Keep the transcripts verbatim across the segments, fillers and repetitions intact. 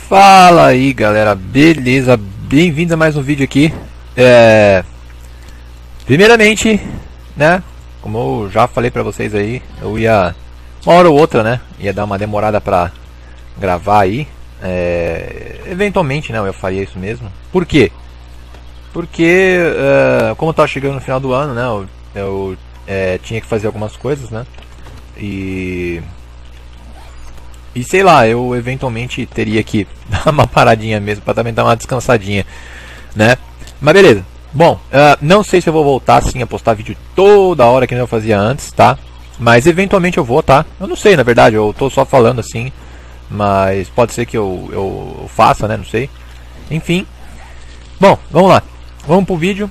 Fala aí galera, beleza? Bem-vindos a mais um vídeo aqui. é... Primeiramente, né, como eu já falei pra vocês aí, eu ia, uma hora ou outra, né, ia dar uma demorada pra gravar aí. é... Eventualmente, né, eu faria isso mesmo. Por quê? Porque, uh, como eu tava chegando no final do ano, né, eu, eu é, tinha que fazer algumas coisas, né, e... E sei lá, eu eventualmente teria que dar uma paradinha mesmo, pra também dar uma descansadinha, né? Mas beleza. Bom, uh, não sei se eu vou voltar assim a postar vídeo toda hora que eu fazia antes, tá? Mas eventualmente eu vou, tá? Eu não sei, na verdade, eu tô só falando assim. Mas pode ser que eu, eu faça, né? Não sei. Enfim. Bom, vamos lá. Vamos pro vídeo.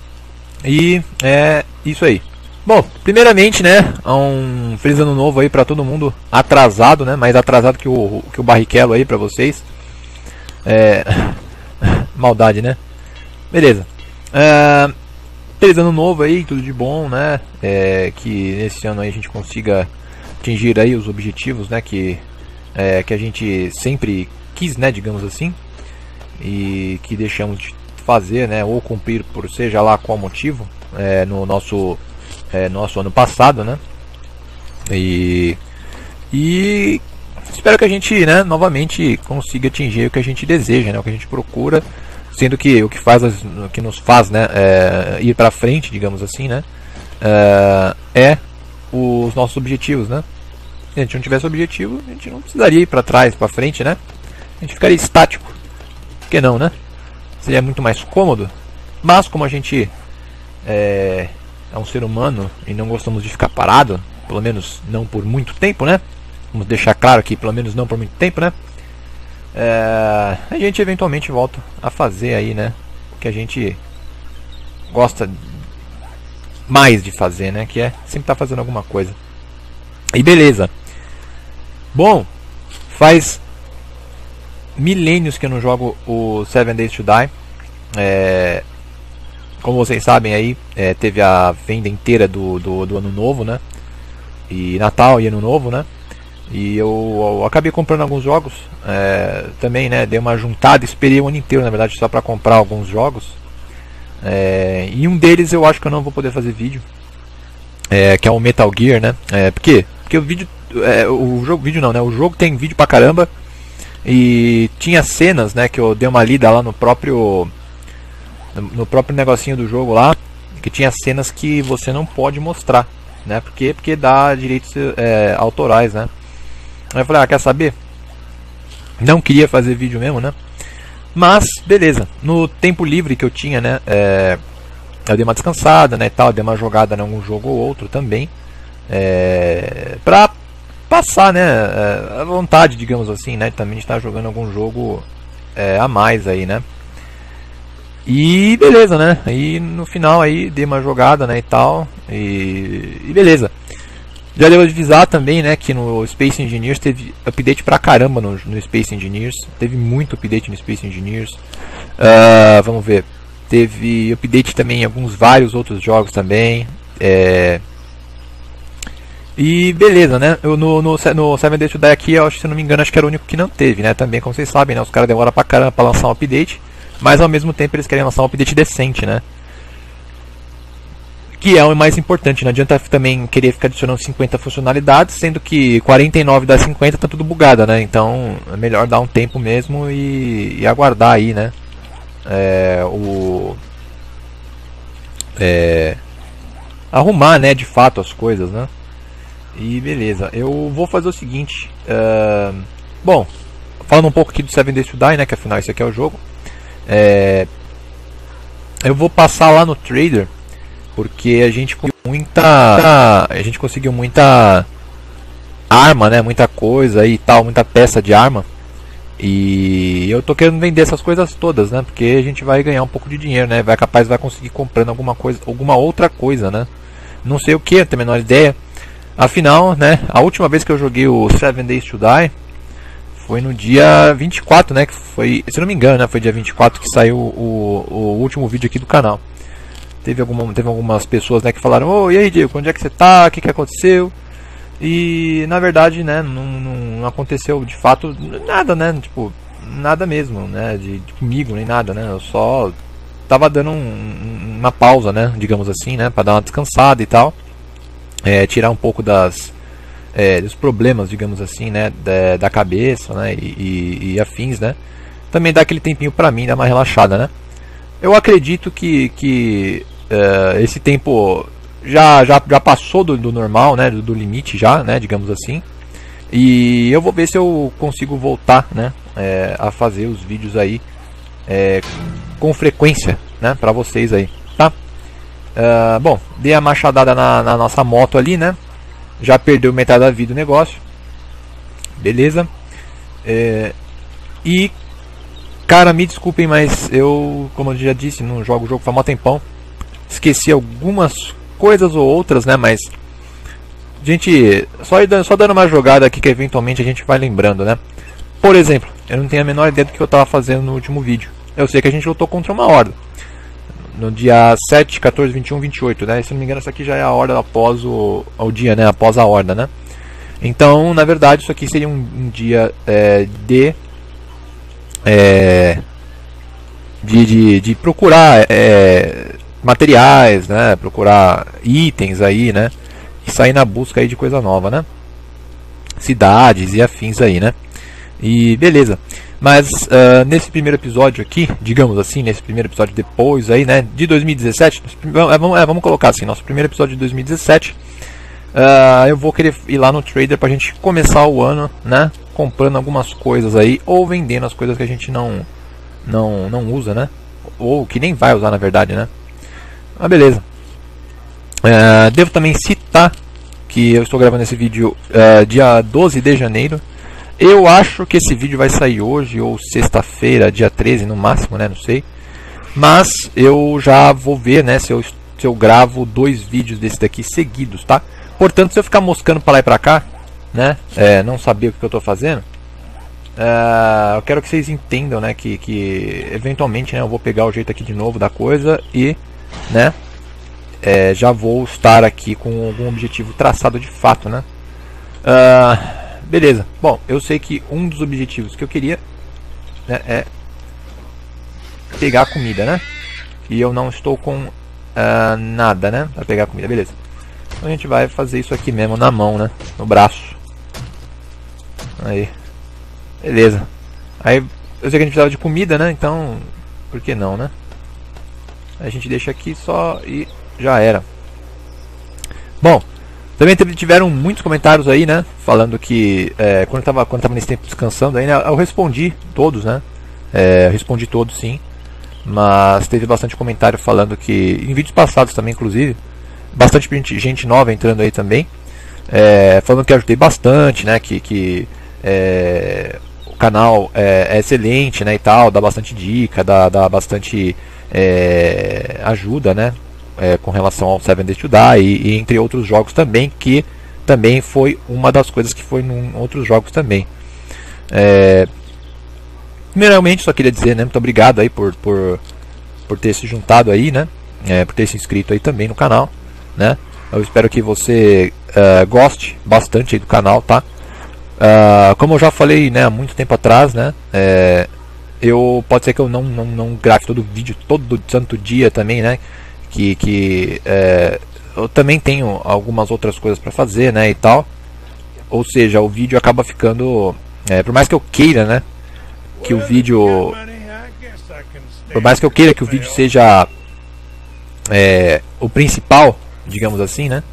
E é isso aí. Bom, primeiramente, né, um feliz ano novo aí pra todo mundo atrasado, né, mais atrasado que o, que o Barrichello aí pra vocês. É... Maldade, né? Beleza. É... Feliz ano novo aí, tudo de bom, né, é... que nesse ano aí a gente consiga atingir aí os objetivos, né, que, é... que a gente sempre quis, né, digamos assim, e que deixamos de fazer, né, ou cumprir por seja lá qual motivo, é... no nosso... É, nosso ano passado, né? E, e espero que a gente, né, novamente consiga atingir o que a gente deseja, né? O que a gente procura, sendo que o que faz, o que nos faz, né, é, ir para frente, digamos assim, né? É, é os nossos objetivos, né? Se a gente não tivesse objetivo, a gente não precisaria ir para trás, para frente, né? A gente ficaria estático. Por que não, né? Seria muito mais cômodo. Mas como a gente é, é um ser humano e não gostamos de ficar parado, pelo menos não por muito tempo, né? Vamos deixar claro aqui, pelo menos não por muito tempo, né? É, a gente eventualmente volta a fazer aí, né? O que a gente gosta mais de fazer, né? Que é sempre estar fazendo alguma coisa. E beleza. Bom, faz milênios que eu não jogo o Seven Days to Die. É... Como vocês sabem aí, é, teve a venda inteira do, do, do ano novo, né? E Natal e ano novo, né? E eu, eu acabei comprando alguns jogos, é, também, né? Dei uma juntada, esperei o ano inteiro, na verdade, só para comprar alguns jogos. É, e um deles eu acho que eu não vou poder fazer vídeo, é, que é o Metal Gear, né? É, por quê? Porque o vídeo, é, o jogo, vídeo não, né? O jogo tem vídeo pra caramba e tinha cenas, né? Que eu dei uma lida lá no próprio no próprio negocinho do jogo lá, que tinha cenas que você não pode mostrar, né? Por quê? Porque dá direitos é, autorais, né? Aí eu falei, ah, quer saber? Não queria fazer vídeo mesmo, né? Mas, beleza. No tempo livre que eu tinha, né? É, eu dei uma descansada, né? E tal, dei uma jogada em algum jogo ou outro também. É, pra passar, né? É, a vontade, digamos assim, né? Também estar jogando algum jogo é, a mais aí, né? E beleza, né? Aí no final aí dei uma jogada, né, e tal. E, e beleza. Já devo avisar também, né, que no Space Engineers teve update pra caramba no, no Space Engineers. Teve muito update no Space Engineers. Uh, vamos ver. Teve update também em alguns vários outros jogos também. É... E beleza, né? Eu, no, no, no Seven Days to Die aqui, eu, se não me engano, acho que era o único que não teve, né? Também, como vocês sabem, né? Os caras demoram pra caramba pra lançar um update. Mas ao mesmo tempo eles querem lançar um update decente, né? Que é o mais importante, não adianta também querer ficar adicionando cinquenta funcionalidades, sendo que quarenta e nove das cinquenta tá tudo bugada, né? Então é melhor dar um tempo mesmo e, e aguardar aí, né? É, o... É, arrumar, né, de fato as coisas, né? E beleza, eu vou fazer o seguinte. Uh, bom, falando um pouco aqui do Seven Days to Die, né? Que afinal esse aqui é o jogo. É, eu vou passar lá no Trader porque a gente conseguiu muita a gente conseguiu muita arma, né, muita coisa e tal, muita peça de arma, e eu tô querendo vender essas coisas todas, né, porque a gente vai ganhar um pouco de dinheiro, né, vai capaz vai conseguir comprando alguma coisa, alguma outra coisa, né, não sei o que, não tenho a menor ideia. Afinal, né, a última vez que eu joguei o Seven Days to Die foi no dia vinte e quatro, né? Que foi, se não me engano, né? Foi dia vinte e quatro que saiu o, o último vídeo aqui do canal. Teve, alguma, teve algumas pessoas, né, que falaram: ô, oh, e aí, Diego, onde é que você tá? O que, que aconteceu? E na verdade, né, não, não aconteceu de fato nada, né? Tipo, nada mesmo, né, de, de comigo nem nada, né, eu só tava dando um, um, uma pausa, né, digamos assim, né, para dar uma descansada e tal, é, tirar um pouco das é, dos problemas, digamos assim, né, da, da cabeça, né, e, e, e afins, né, também dá aquele tempinho para mim, dar uma relaxada, né. Eu acredito que, que é, esse tempo já, já, já passou do, do normal, né, do, do limite já, né, digamos assim. E eu vou ver se eu consigo voltar, né, é, a fazer os vídeos aí é, com frequência, né, para vocês aí, tá? Uh, bom, dei a machadada na, na nossa moto ali, né? Já perdeu metade da vida o negócio, beleza? É, e cara, me desculpem, mas eu, como eu já disse, não jogo o jogo faz mó tempão. Esqueci algumas coisas ou outras, né? Mas gente, só, só dando uma jogada aqui que eventualmente a gente vai lembrando, né? Por exemplo, eu não tenho a menor ideia do que eu estava fazendo no último vídeo. Eu sei que a gente lutou contra uma horda no dia sete, quatorze, vinte e um, vinte e oito, né? Se não me engano, isso aqui já é a horda após o, o dia, né? Após a horda, né? Então, na verdade, isso aqui seria um, um dia é, de, é, de, de de procurar é, materiais, né? Procurar itens aí, né? E sair na busca aí de coisa nova, né? Cidades e afins aí, né? E beleza. Mas uh, nesse primeiro episódio aqui, digamos assim, nesse primeiro episódio depois aí, né? De dois mil e dezessete, vamos, é, vamos colocar assim, nosso primeiro episódio de dois mil e dezessete. Uh, eu vou querer ir lá no Trader pra gente começar o ano, né? Comprando algumas coisas aí, ou vendendo as coisas que a gente não, não, não usa, né? Ou que nem vai usar na verdade, né? Mas beleza. Uh, devo também citar que eu estou gravando esse vídeo uh, dia doze de janeiro. Eu acho que esse vídeo vai sair hoje ou sexta-feira, dia treze no máximo, né? Não sei. Mas eu já vou ver, né? Se eu, se eu gravo dois vídeos desse daqui seguidos, tá? Portanto, se eu ficar moscando para lá e para cá, né? É, não saber o que eu estou fazendo. Uh, eu quero que vocês entendam, né? Que, que eventualmente, né? Eu vou pegar o jeito aqui de novo da coisa e, né? É, já vou estar aqui com algum objetivo traçado de fato, né? Uh, beleza. Bom, eu sei que um dos objetivos que eu queria, né, é pegar a comida, né? E eu não estou com uh, nada, né? Para pegar a comida, beleza. Então a gente vai fazer isso aqui mesmo na mão, né? No braço. Aí. Beleza. Aí eu sei que a gente precisava de comida, né? Então, por que não, né? A gente deixa aqui só e já era. Bom, também tiveram muitos comentários aí, né? Falando que é, quando eu tava, quando eu tava nesse tempo descansando aí, né, eu respondi todos, né? É, eu respondi todos, sim. Mas teve bastante comentário falando que, em vídeos passados também, inclusive, bastante gente, gente nova entrando aí também, é, falando que ajudei bastante, né? Que, que é, o canal é, é excelente, né? E tal, dá bastante dica, dá, dá bastante é, ajuda, né? É, com relação ao Seven Days to Die e, e entre outros jogos também, que também foi uma das coisas que foi em outros jogos também. É, primeiramente, só queria dizer, né, muito obrigado aí por, por, por ter se juntado aí, né, é, por ter se inscrito aí também no canal, né. Eu espero que você uh, goste bastante aí do canal, tá? Uh, como eu já falei, né, há muito tempo atrás, né, é, eu pode ser que eu não, não, não grave todo o vídeo todo santo dia também, né. Que, que é, eu também tenho algumas outras coisas para fazer, né, e tal. Ou seja, o vídeo acaba ficando, é, por mais que eu queira, né, que o vídeo, por mais que eu queira que o vídeo seja é, o principal, digamos assim, né.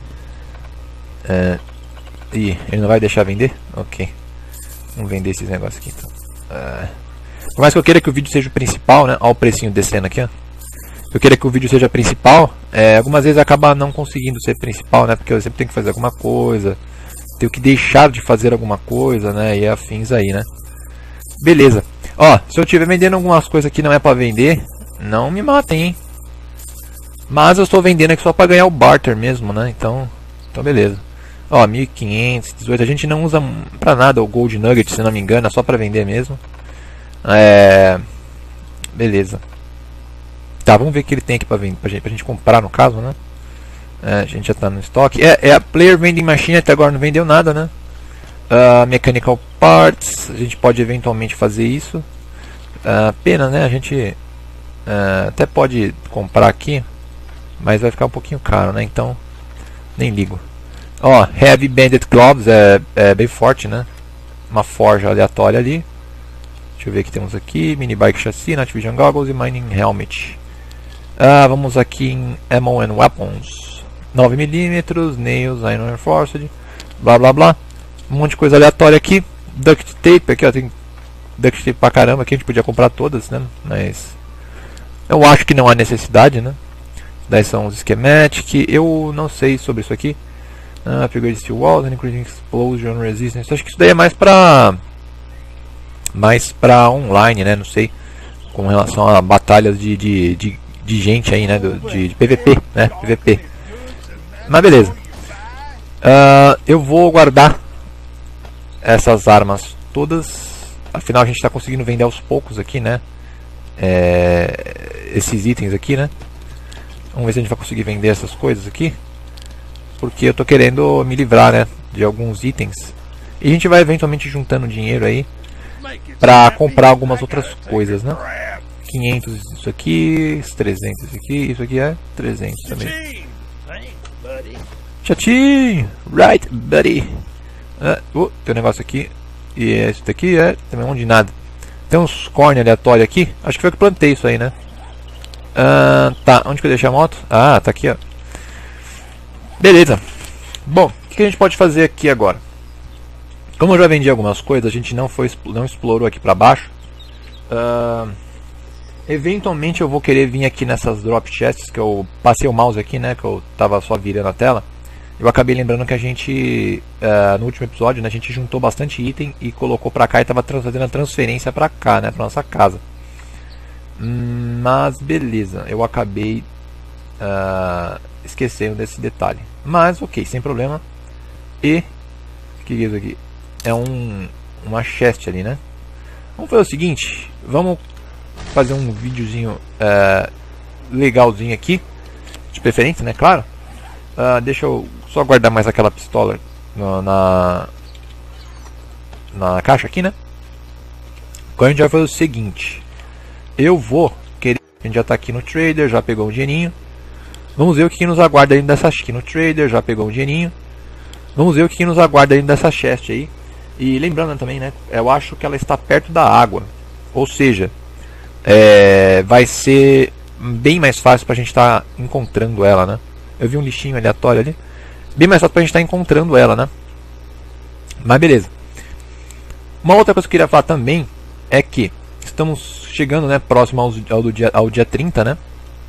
É, e ele não vai deixar vender? Ok. Vamos vender esses negócios aqui então. É, por mais que eu queira que o vídeo seja o principal, né, olha o precinho descendo aqui, ó. Eu queria que o vídeo seja principal, é, algumas vezes acaba não conseguindo ser principal, né? Porque eu sempre tenho que fazer alguma coisa, tenho que deixar de fazer alguma coisa, né? E afins aí, né? Beleza. Ó, se eu estiver vendendo algumas coisas que não é pra vender, não me matem, hein? Mas eu estou vendendo aqui só pra ganhar o barter mesmo, né? Então, então beleza. Ó, mil e quinhentos, dezoito, a gente não usa pra nada o Gold Nugget, se não me engano, é só pra vender mesmo. É... Beleza. Tá, vamos ver o que ele tem aqui pra, vender, pra, gente, pra gente comprar no caso, né? É, a gente já tá no estoque. É, é a Player Vending Machine, até agora não vendeu nada, né? Uh, mechanical Parts, a gente pode eventualmente fazer isso. Uh, pena, né? A gente uh, até pode comprar aqui, mas vai ficar um pouquinho caro, né? Então, nem ligo. Ó, Heavy Banded Gloves é, é bem forte, né? Uma forja aleatória ali. Deixa eu ver o que temos aqui. Mini Bike Chassis, Night Vision Goggles e Mining Helmet. Ah, vamos aqui em Ammo and Weapons. nove milímetros, Nails, Iron Reinforced, blá blá blá. Um monte de coisa aleatória aqui. Duct Tape, aqui ó, tem Duct Tape pra caramba. Aqui a gente podia comprar todas, né? Mas eu acho que não há necessidade, né? Daí são os Schematic. Eu não sei sobre isso aqui. Ah, Upgrade Steel Walls and Increasing Explosion Resistance. Acho que isso daí é mais pra mais pra online, né? Não sei. Com relação a batalhas de, de, de, de gente aí, né? Do, de, de P V P, né? P V P. Mas beleza. Uh, eu vou guardar essas armas todas. Afinal a gente está conseguindo vender aos poucos aqui, né? É, esses itens aqui, né? Vamos ver se a gente vai conseguir vender essas coisas aqui. Porque eu tô querendo me livrar, né, de alguns itens. E a gente vai eventualmente juntando dinheiro aí pra comprar algumas outras coisas, né? quinhentos isso aqui, trezentos isso aqui, isso aqui é trezentos também. Chatinho! Right, buddy! Ah, uh, tem um negócio aqui. E esse daqui é também um de nada. Tem uns corn aleatórios aqui. Acho que foi eu que plantei isso aí, né? Ah, tá, onde que eu deixei a moto? Ah, tá aqui, ó. Beleza. Bom, o que a gente pode fazer aqui agora? Como eu já vendi algumas coisas, a gente não, foi, não explorou aqui pra baixo. Uh, eventualmente eu vou querer vir aqui nessas drop chests, que eu passei o mouse aqui, né, que eu tava só virando a tela. Eu acabei lembrando que a gente, uh, no último episódio, né, a gente juntou bastante item e colocou pra cá e tava fazendo a transferência pra cá, né, pra nossa casa. Hum, mas beleza, eu acabei uh, esquecendo desse detalhe. Mas ok, sem problema. E o que é isso aqui? É um, uma chest ali, né? Vamos fazer o seguinte, vamos fazer um videozinho uh, legalzinho aqui, de preferência, né? Claro. Uh, deixa eu só guardar mais aquela pistola no, na na caixa aqui, né? Agora a gente vai fazer o seguinte. Eu vou querer... A gente já está aqui no trader, já pegou um dinheirinho. Vamos ver o que nos aguarda aí dessa aqui no trader, já pegou um dinheirinho. Vamos ver o que nos aguarda aí dessa chest aí. E lembrando também, né? Eu acho que ela está perto da água. Ou seja, é, vai ser bem mais fácil para a gente estar tá encontrando ela, né? Eu vi um lixinho aleatório ali. Bem mais fácil para a gente estar tá encontrando ela, né? Mas beleza. Uma outra coisa que eu queria falar também é que estamos chegando, né, próximo ao, ao, do dia, ao dia trinta, né?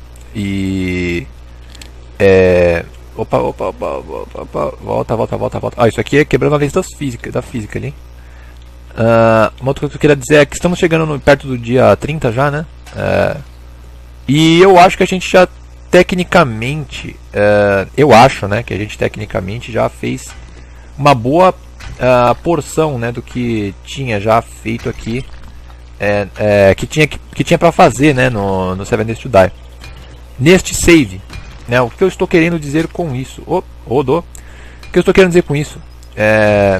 E... É... Opa, opa, opa, opa, opa, volta, volta, volta, volta. Ah, isso aqui é quebrando a lei das física, da física ali. Uh, uma outra coisa que eu queria dizer é que estamos chegando no, perto do dia trinta já, né? Uh, e eu acho que a gente já tecnicamente, uh, eu acho, né, que a gente tecnicamente já fez uma boa uh, porção, né, do que tinha já feito aqui, é, é, que tinha que, que tinha para fazer, né, no, no Seven Days to Die. Neste save, né, o que eu estou querendo dizer com isso? Oh, rodou. O que eu estou querendo dizer com isso? É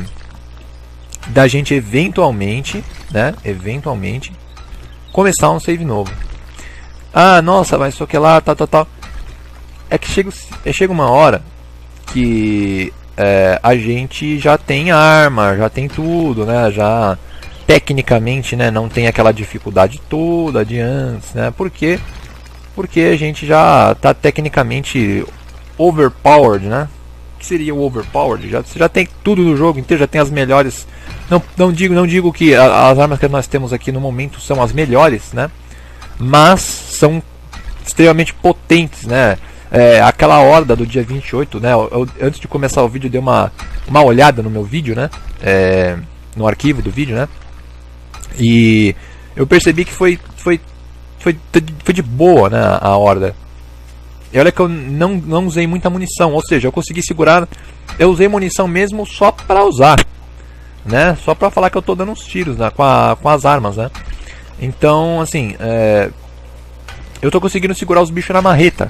da gente eventualmente, né, eventualmente começar um save novo. Ah, nossa, mas só que lá, tal, tal, tal. É que chega, chega uma hora que é, a gente já tem arma, já tem tudo, né, já tecnicamente, né, não tem aquela dificuldade toda de antes, né, porque porque a gente já está tecnicamente overpowered, né? O que seria o overpowered? Já, você já tem tudo do jogo inteiro, já tem as melhores. Não, não digo, não digo que a, as armas que nós temos aqui no momento são as melhores, né? Mas são extremamente potentes, né? É, aquela horda do dia vinte e oito, né? Eu, eu, antes de começar o vídeo, eu dei uma, uma olhada no meu vídeo, né? É, no arquivo do vídeo, né? E eu percebi que foi, foi Foi, foi de boa, né, a horda. E olha que eu não, não usei muita munição, ou seja, eu consegui segurar. Eu usei munição mesmo só pra usar, né, só pra falar que eu tô dando uns tiros, né, com, a, com as armas, né. Então, assim, é, eu tô conseguindo segurar os bichos na marreta.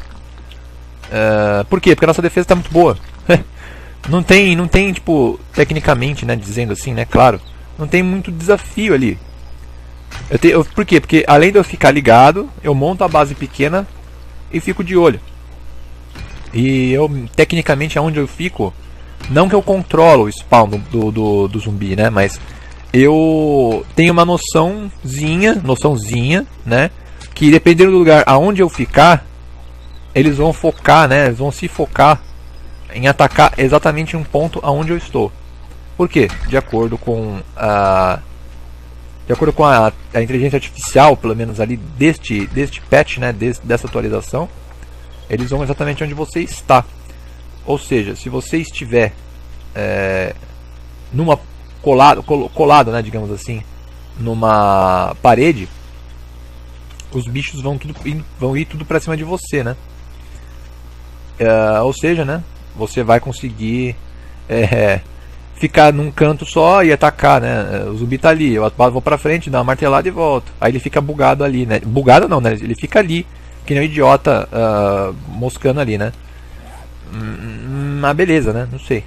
É, por quê? Porque a nossa defesa tá muito boa. Não tem, não tem, tipo, tecnicamente, né, dizendo assim, né, claro, não tem muito desafio ali. Eu tenho, eu, por quê? Porque além de eu ficar ligado, eu monto a base pequena e fico de olho. E eu, tecnicamente, aonde eu fico, não que eu controlo o spawn do, do, do, do zumbi, né? Mas eu tenho uma noçãozinha, noçãozinha, né? Que dependendo do lugar aonde eu ficar, eles vão focar, né? Eles vão se focar em atacar exatamente um ponto aonde eu estou. Por quê? De acordo com a de acordo com a, a inteligência artificial, pelo menos ali deste deste patch, né? Des, dessa atualização, eles vão exatamente onde você está. Ou seja, se você estiver é, numa colado, colado, né? Digamos assim, numa parede, os bichos vão tudo vão ir tudo para cima de você, né? É, ou seja, né? Você vai conseguir é, ficar num canto só e atacar, né? O zumbi tá ali, eu vou pra frente, dá uma martelada e volto. Aí ele fica bugado ali, né? Bugado não, né? Ele fica ali, que nem um idiota uh, moscando ali, né? Mas beleza, né? Não sei.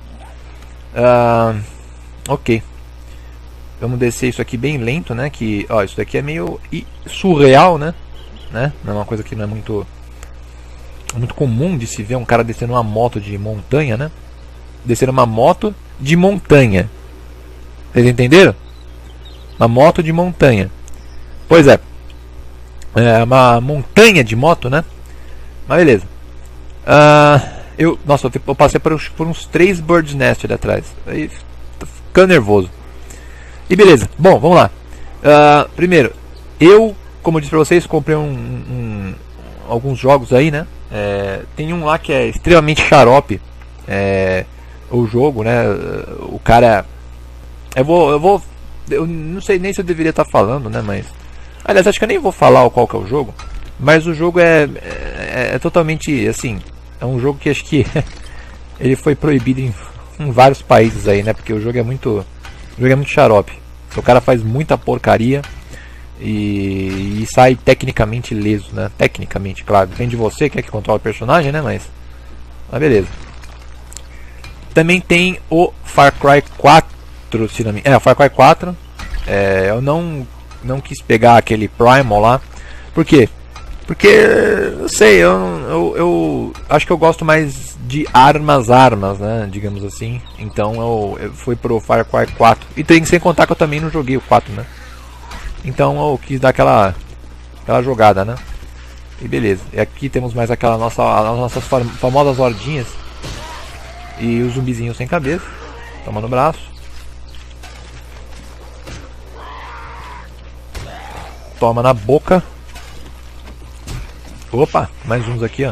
Uh, ok. Vamos descer isso aqui bem lento, né? Que, ó, isso daqui é meio surreal, né? né? Não é uma coisa que não é muito muito comum de se ver um cara descendo uma moto de montanha, né? Descendo uma moto de montanha. Vocês entenderam? Uma moto de montanha. Pois é. É uma montanha de moto, né? Mas beleza. Uh, eu, nossa, eu passei por uns, por uns três Bird's Nest ali atrás. Aí tô ficando nervoso. E beleza. Bom, vamos lá. Uh, primeiro, eu, como eu disse pra vocês, comprei um, um, alguns jogos aí, né? É, tem um lá que é extremamente xarope. É, o jogo, né? O cara. Eu vou. Eu vou. Eu não sei nem se eu deveria estar falando, né? Mas. Aliás, acho que eu nem vou falar qual que é o jogo. Mas o jogo é, é, é totalmente assim. É um jogo que acho que ele foi proibido em, em vários países aí, né? Porque o jogo é muito. O jogo é muito xarope. O cara faz muita porcaria. E, e sai tecnicamente leso, né? Tecnicamente, claro. Depende de você que é que controla o personagem, né? Mas. Mas beleza. Também tem o Far Cry quatro, se não me... É, o Far Cry quatro. É, eu não, não quis pegar aquele Primal lá. Por quê? Porque, eu sei, eu, eu, eu acho que eu gosto mais de armas, armas, né? Digamos assim. Então eu, eu fui pro Far Cry quatro. E tem sem contar que eu também não joguei o quatro, né? Então eu quis dar aquela, aquela jogada, né? E beleza. E aqui temos mais aquela nossa, as nossas famosas hordinhas. E o zumbizinho sem cabeça. Toma no braço. Toma na boca. Opa, mais uns aqui, ó.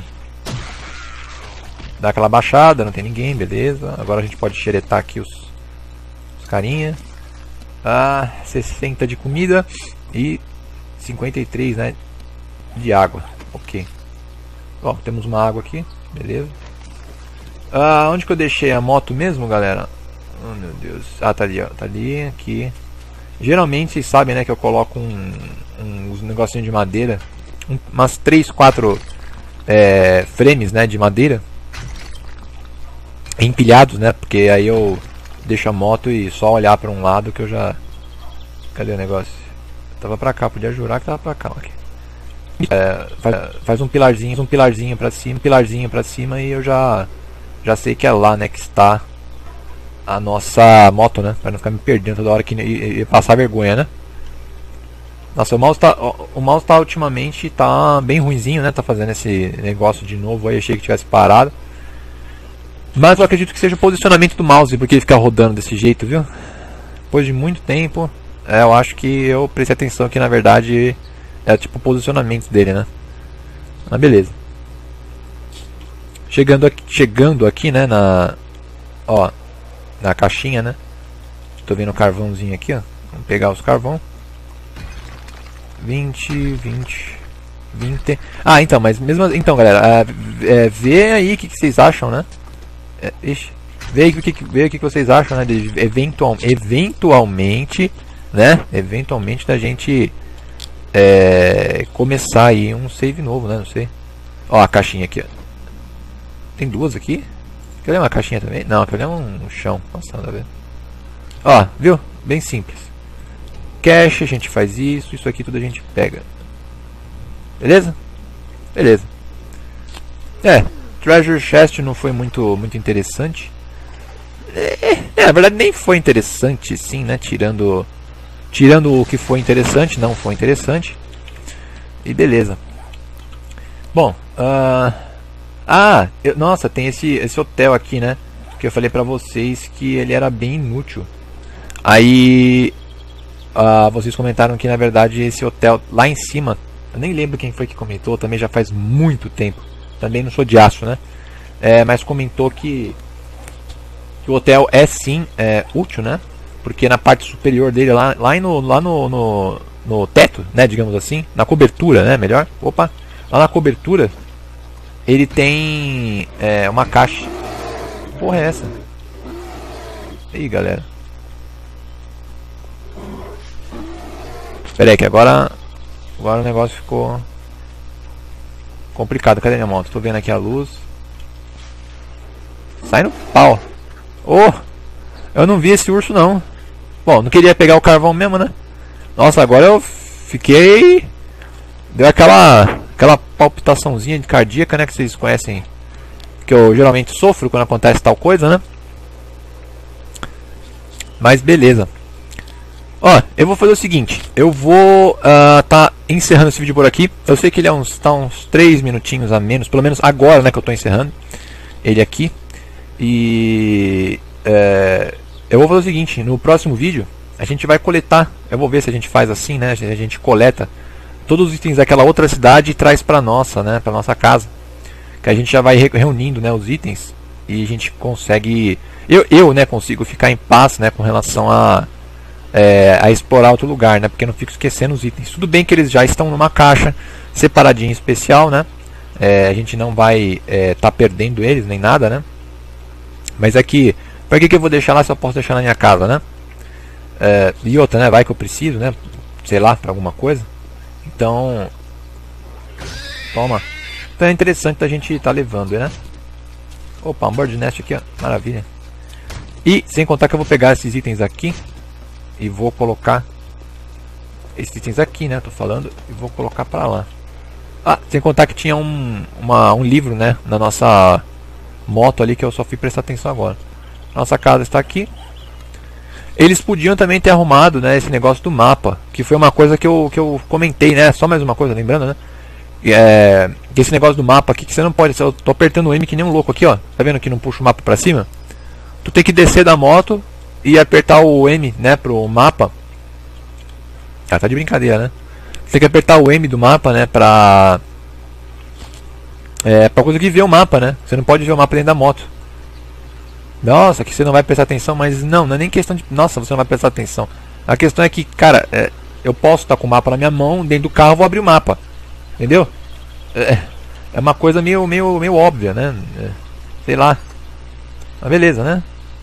Dá aquela baixada, não tem ninguém, beleza. Agora a gente pode xeretar aqui os, os carinha. Ah, sessenta de comida e cinquenta e três, né, de água. Ok. Ó, temos uma água aqui, beleza. Ah, onde que eu deixei a moto mesmo, galera? Oh, meu Deus. Ah, tá ali, ó. Tá ali, aqui. Geralmente, vocês sabem, né, que eu coloco um, um, um negocinho de madeira. Um, umas três, quatro é, frames, né, de madeira. Empilhados, né, porque aí eu deixo a moto e só olhar pra um lado que eu já... Cadê o negócio? Tava pra cá, podia jurar que tava pra cá. Aqui. É, faz, faz um pilarzinho, um pilarzinho pra cima, um pilarzinho pra cima e eu já... Já sei que é lá, né, que está a nossa moto, né? Pra não ficar me perdendo toda hora que, e, e passar vergonha, né? Nossa, o mouse tá, o mouse tá ultimamente tá bem ruinzinho, né? Tá fazendo esse negócio de novo aí, achei que tivesse parado. Mas eu acredito que seja o posicionamento do mouse, porque ele fica rodando desse jeito, viu? Depois de muito tempo, é, eu acho que eu prestei atenção que na verdade é tipo o posicionamento dele, né? Mas beleza. Chegando aqui, chegando aqui, né, na, ó, na caixinha, né? Tô vendo o carvãozinho aqui, ó. Vamos pegar os carvão. vinte, vinte, vinte. Ah, então, mas mesmo, então, galera, é, vê aí o que, que vocês acham, né? É, ixi, vê aí o que, vê o que, que vocês acham, né? De eventual, eventualmente, né? Eventualmente da gente é, começar aí um save novo, né? Não sei. Ó, a caixinha aqui, ó. Tem duas aqui? Aquela é uma caixinha também? Não, aquela é um chão. Nossa, nada a ver. Ó, viu? Bem simples. cache, a gente faz isso, isso aqui tudo a gente pega. Beleza? Beleza. É, Treasure Chest não foi muito, muito interessante. É, é, na verdade nem foi interessante sim, né? Tirando, tirando o que foi interessante, não foi interessante. E beleza. Bom, uh, ah, eu, nossa, tem esse, esse hotel aqui, né? Que eu falei pra vocês que ele era bem inútil. Aí uh, vocês comentaram que na verdade esse hotel lá em cima, eu nem lembro quem foi que comentou, também já faz muito tempo. Também não sou de aço, né? É, mas comentou que, que o hotel é sim é, útil, né? Porque na parte superior dele, lá, lá, no, lá no, no, no teto, né? Digamos assim, na cobertura, né? Melhor. Opa! Lá na cobertura ele tem é, uma caixa. Que porra é essa? Ih, galera. Pera aí que agora agora o negócio ficou complicado. Cadê minha moto? Tô vendo aqui a luz. Sai no pau. Oh! Eu não vi esse urso não. Bom, não queria pegar o carvão mesmo, né? Nossa, agora eu fiquei... Deu aquela... Aquela palpitaçãozinha de cardíaca, né? Que vocês conhecem. Que eu geralmente sofro quando acontece tal coisa, né? Mas beleza. Ó, eu vou fazer o seguinte. Eu vou uh, tá encerrando esse vídeo por aqui. Eu sei que ele é uns, tá uns três minutinhos a menos. Pelo menos agora, né? Que eu tô encerrando ele aqui. E... É, eu vou fazer o seguinte. No próximo vídeo, a gente vai coletar. Eu vou ver se a gente faz assim, né? A gente coleta todos os itens daquela outra cidade e traz para nossa, né, para nossa casa. Que a gente já vai reunindo, né, os itens e a gente consegue, eu, eu, né, consigo ficar em paz, né, com relação a é, a explorar outro lugar, né, porque eu não fico esquecendo os itens. Tudo bem que eles já estão numa caixa separadinha especial, né? É, a gente não vai estar é, tá perdendo eles nem nada, né? Mas é que, para que que eu vou deixar lá se eu posso deixar na minha casa, né? É, e outra, né, vai que eu preciso, né, sei lá, para alguma coisa. Então, toma. Então é interessante a gente estar tá levando, né? Opa, um bird nest aqui, ó. Maravilha. E sem contar que eu vou pegar esses itens aqui e vou colocar esses itens aqui, né? Tô falando e vou colocar pra lá. Ah, sem contar que tinha um, uma, um livro, né? Na nossa moto ali que eu só fui prestar atenção agora. Nossa casa está aqui. Eles podiam também ter arrumado, né, esse negócio do mapa, que foi uma coisa que eu, que eu comentei, né, só mais uma coisa, lembrando, né, é, esse negócio do mapa aqui, que você não pode, eu tô apertando o M que nem um louco aqui, ó, tá vendo que não puxa o mapa pra cima? Tu tem que descer da moto e apertar o M, né, pro mapa. Ah, tá de brincadeira, né? Você tem que apertar o M do mapa, né, pra... É, pra conseguir ver o mapa, né, você não pode ver o mapa dentro da moto. Nossa, que você não vai prestar atenção, mas não, não é nem questão de... Nossa, você não vai prestar atenção. A questão é que, cara, é, eu posso estar com o mapa na minha mão, dentro do carro eu vou abrir o mapa. Entendeu? É, é uma coisa meio, meio, meio óbvia, né? É, sei lá. Mas beleza, né?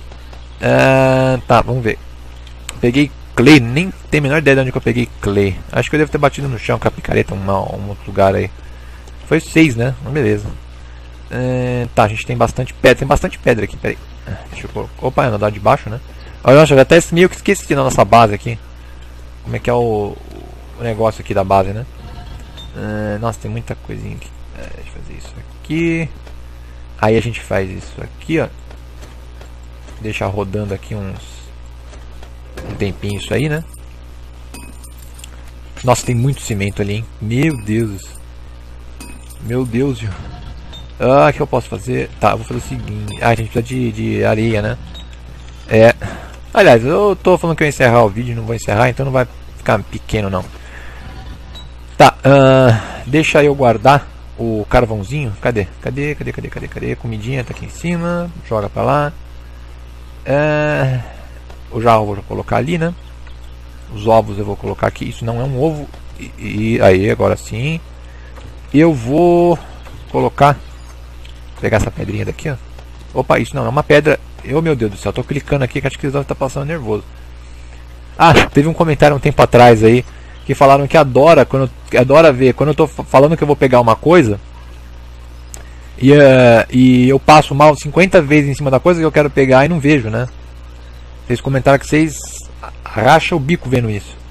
É, tá, vamos ver. Peguei clay, nem tenho a menor ideia de onde que eu peguei clay. Acho que eu devo ter batido no chão com a picareta, um, um outro lugar aí. Foi seis, né? Mas beleza. É, tá, a gente tem bastante pedra. Tem bastante pedra aqui, peraí. Deixa eu... Opa, é no andar de baixo, né? Olha, eu já até meio que esqueci da nossa base aqui. Como é que é o, o negócio aqui da base, né? É, nossa, tem muita coisinha aqui. É, deixa eu fazer isso aqui. Aí a gente faz isso aqui, ó. Deixar rodando aqui uns... Um tempinho isso aí, né? Nossa, tem muito cimento ali, hein? Meu Deus. Meu Deus, viu? Ah, o que eu posso fazer? Tá, eu vou fazer o seguinte. Ah, a gente precisa de, de areia, né? É. Aliás, eu tô falando que eu ia encerrar o vídeo, não vou encerrar, então não vai ficar pequeno não. Tá, uh, deixa eu guardar o carvãozinho. Cadê? Cadê? Cadê? Cadê? Cadê? Cadê? Comidinha tá aqui em cima. Joga pra lá. É, o jarro eu vou colocar ali, né? Os ovos eu vou colocar aqui. Isso não é um ovo. E, e aí, agora sim. Eu vou colocar... Pegar essa pedrinha daqui, ó. Opa, isso não é uma pedra. Eu, meu Deus do céu, tô clicando aqui que acho que eles devem estar passando nervoso. Ah, teve um comentário um tempo atrás aí que falaram que adora quando que adora ver quando eu tô falando que eu vou pegar uma coisa e, uh, e eu passo mal cinquenta vezes em cima da coisa que eu quero pegar e não vejo, né? Vocês comentaram que vocês racham o bico vendo isso.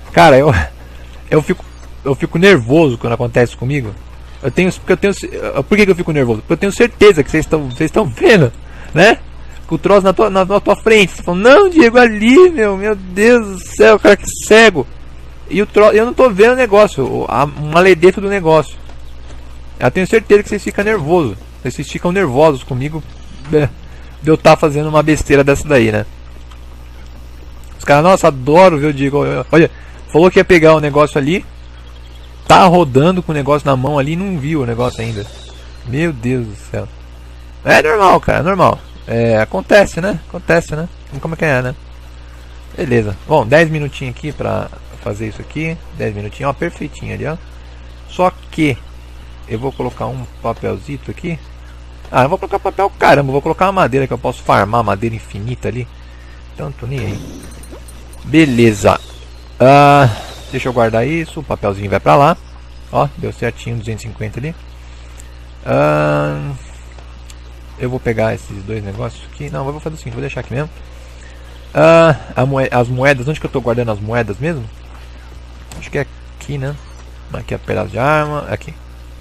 Cara, eu, eu, fico, eu fico nervoso quando acontece comigo. Eu tenho, porque eu tenho, por que, que eu fico nervoso? Porque eu tenho certeza que vocês estão vocês estão vendo, né? Com o troço na tua, na, na tua frente. Você fala, não, Diego, ali, meu, meu Deus do céu, cara que cego. E o troço, eu não tô vendo o negócio, a maledeta do negócio. Eu tenho certeza que vocês ficam nervosos. Vocês ficam nervosos comigo de eu estar fazendo uma besteira dessa daí, né? Os caras, nossa, adoro ver o Diego. Olha, falou que ia pegar o negócio ali. Tá rodando com o negócio na mão ali e não viu o negócio ainda. Meu Deus do céu. É normal, cara, é normal. É, acontece, né? Acontece, né? Como é que é, né? Beleza. Bom, dez minutinhos aqui pra fazer isso aqui. dez minutinhos, ó, perfeitinho ali, ó. Só que eu vou colocar um papelzito aqui. Ah, eu vou colocar papel, caramba, vou colocar uma madeira que eu posso farmar, madeira infinita ali. Tanto nem aí. Beleza. Ah, deixa eu guardar isso, o papelzinho vai pra lá. Ó, deu certinho, duzentos e cinquenta ali. Ah, eu vou pegar esses dois negócios aqui. Não, eu vou fazer o seguinte, vou deixar aqui mesmo. Ah, a moe as moedas, onde que eu tô guardando as moedas mesmo? Acho que é aqui, né? Aqui é pedaço de arma, aqui.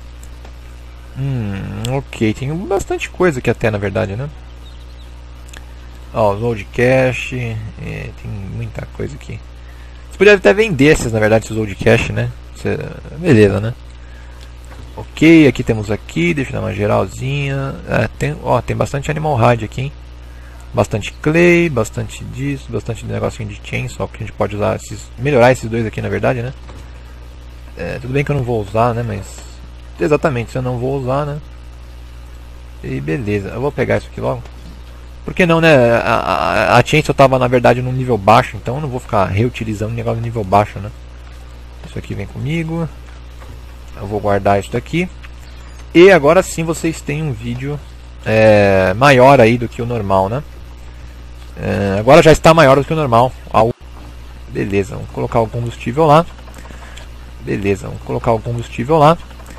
Hum, ok, tem bastante coisa aqui até, na verdade, né? Ó, load cash, é, tem muita coisa aqui. Você poderia até vender esses, na verdade, esses load cash, né? Cê, beleza, né? Ok, aqui temos aqui, deixa eu dar uma geralzinha. É, tem, ó, tem bastante animal hide aqui, hein? Bastante clay, bastante disso, bastante negocinho de chainsaw que a gente pode usar, esses, melhorar esses dois aqui, na verdade, né? É, tudo bem que eu não vou usar, né? Mas exatamente, se eu não vou usar, né? E beleza, eu vou pegar isso aqui logo. Por que não, né? A, a, a chainsaw estava na verdade num nível baixo, então eu não vou ficar reutilizando o negócio no nível baixo, né? Isso aqui vem comigo. Eu vou guardar isso daqui. E agora sim vocês têm um vídeo é, maior aí do que o normal, né? É, agora já está maior do que o normal. Beleza, vamos colocar o combustível lá. Beleza, vamos colocar o combustível lá.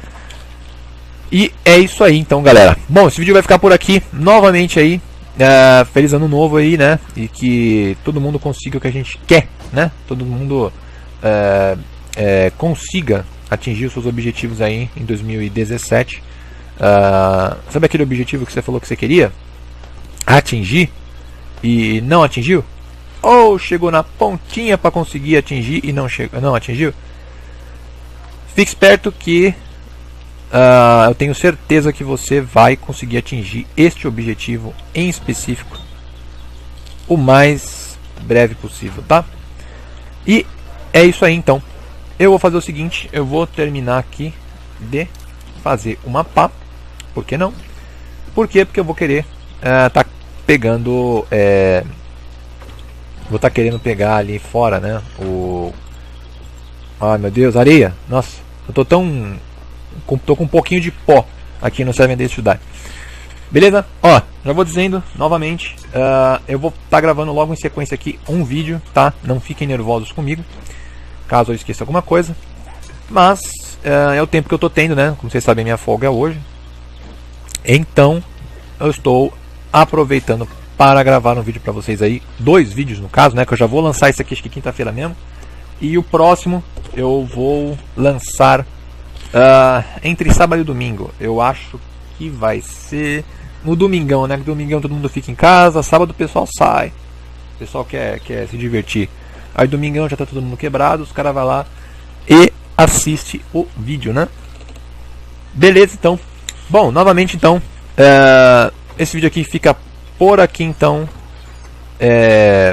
E é isso aí então, galera. Bom, esse vídeo vai ficar por aqui. Novamente aí, é, feliz ano novo aí, né? E que todo mundo consiga o que a gente quer, né? Todo mundo é, é, consiga atingir os seus objetivos aí em dois mil e dezessete. Uh, sabe aquele objetivo que você falou que você queria atingir e não atingiu? Ou chegou na pontinha para conseguir atingir e não, chegou, não atingiu? Fique esperto que uh, eu tenho certeza que você vai conseguir atingir este objetivo em específico o mais breve possível, tá? E é isso aí então. Eu vou fazer o seguinte, eu vou terminar aqui de fazer o mapa. Por que não? Por quê? Porque eu vou querer uh, tá pegando é, vou estar tá querendo pegar ali fora, né? O ai meu Deus, areia. Nossa, eu tô tão com, tô com um pouquinho de pó aqui no Seven Days to Die. Beleza? Ó, já vou dizendo novamente, uh, eu vou estar tá gravando logo em sequência aqui um vídeo, tá? Não fiquem nervosos comigo, caso eu esqueça alguma coisa. Mas uh, é o tempo que eu tô tendo, né? Como vocês sabem, minha folga é hoje. Então eu estou aproveitando para gravar um vídeo para vocês aí, dois vídeos no caso, né? Que eu já vou lançar esse aqui acho que quinta-feira mesmo. E o próximo eu vou lançar uh, entre sábado e domingo. Eu acho que vai ser no domingão, né? Que domingão todo mundo fica em casa, sábado o pessoal sai, o pessoal quer, quer se divertir. Aí domingão já tá todo mundo quebrado, os caras vão lá e assiste o vídeo, né? Beleza, então. Bom, novamente então, uh, esse vídeo aqui fica por aqui então. É...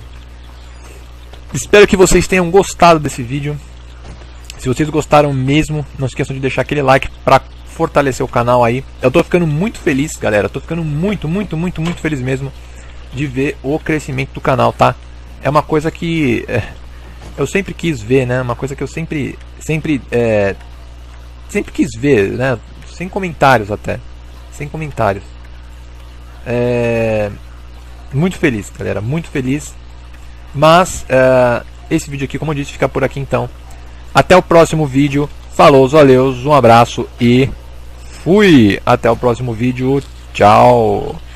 Espero que vocês tenham gostado desse vídeo. Se vocês gostaram mesmo, não esqueçam de deixar aquele like para fortalecer o canal aí. Eu tô ficando muito feliz, galera. Eu tô ficando muito, muito, muito, muito feliz mesmo de ver o crescimento do canal, tá? É uma coisa que é, eu sempre quis ver, né? Uma coisa que eu sempre, sempre, é, sempre quis ver, né? Sem comentários até, sem comentários. É, muito feliz, galera, muito feliz. Mas uh, esse vídeo aqui, como eu disse, fica por aqui então. Até o próximo vídeo. Falou, valeu, um abraço e fui. Até o próximo vídeo. Tchau.